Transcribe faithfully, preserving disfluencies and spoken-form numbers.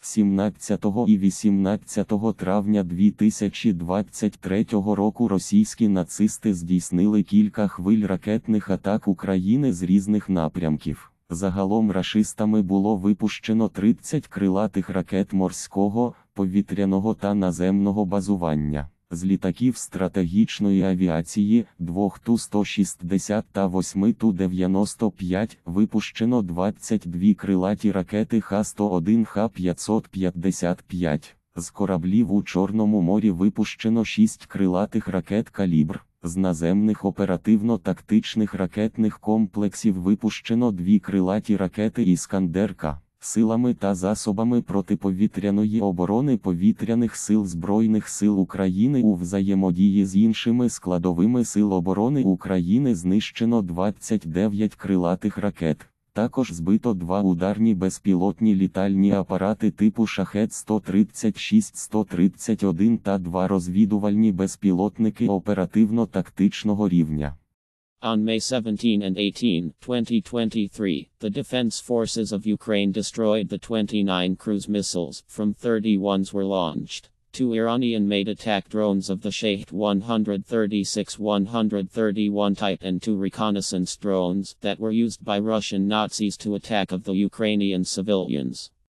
сімнадцятого і вісімнадцятого травня дві тисячі двадцять третього року російські нацисти здійснили кілька хвиль ракетних атак України з різних напрямків. Загалом рашистами було випущено тридцять крилатих ракет морського, повітряного та наземного базування. З літаків стратегічної авіації, двох Ту сто шістдесят та восьми Ту дев'яносто п'ять, випущено двадцять дві крилаті ракети Х сто один Х п'ятсот п'ятдесят п'ять. З кораблів у Чорному морі випущено шість крилатих ракет «Калібр». З наземних оперативно-тактичних ракетних комплексів випущено дві крилаті ракети «Іскандер-К». Силами та засобами протиповітряної оборони Повітряних сил Збройних сил України у взаємодії з іншими складовими сил оборони України знищено двадцять дев'ять крилатих ракет. Також збито два ударні безпілотні літальні апарати типу Шахед сто тридцять шість сто тридцять один та два розвідувальні безпілотники оперативно-тактичного рівня. On May seventeenth and eighteenth, twenty twenty-three, the Defense Forces of Ukraine destroyed the twenty-nine cruise missiles, from thirty ones were launched. Two Iranian-made attack drones of the Shahed one thirty-six one thirty-one type and two reconnaissance drones that were used by Russian Nazis to attack of the Ukrainian civilians.